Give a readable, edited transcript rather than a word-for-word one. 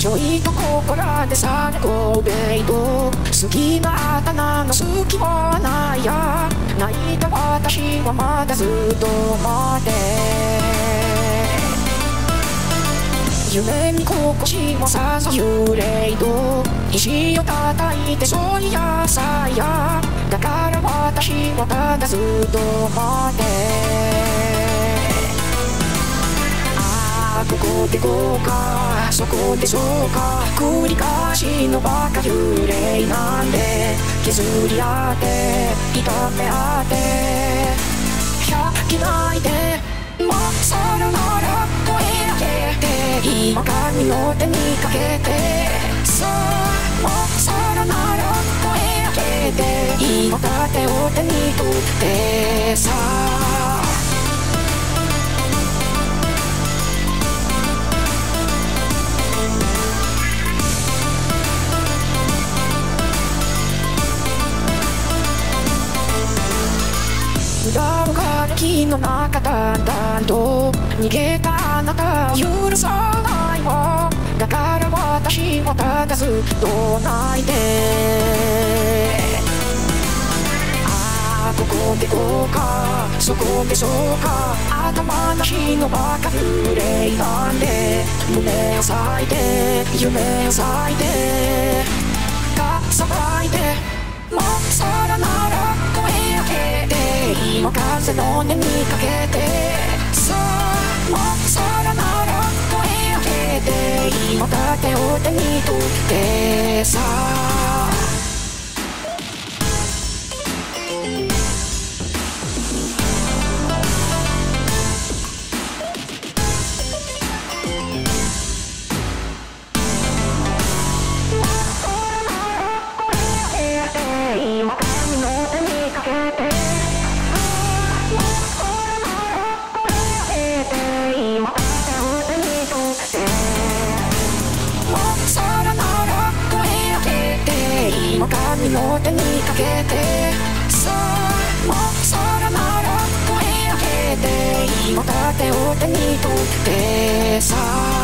ちょいとここらでさねこべいと好きなあだ名の好きはないや泣いた私はまだずっと待って夢に心地もささ幽霊と石を叩いてそういやさやだから私はただずっと待ってここでこうかそこでそうか繰り返しのバカ幽霊なんで削り合って痛め合って100気ないでもうそれなら声上げて今髪の手にかけてそうもうそれなら声上げて今盾を手に取ってさ裏が木の中だんだんと逃げたあなたを許さないわだから私はただずっと泣いてここでこうかそこでそうか頭なしのバカ幽霊なんで胸を裂いて夢を裂いてかさばいてもうそれなら声上げて今風の音にかけてそうもうそれなら声上げて今盾を手に取ってさ今髪の手にかけて今手を手に取ってもうそれなら声上げて今髪の手にかけてそうもうそれなら声上げて今盾を手に取ってさ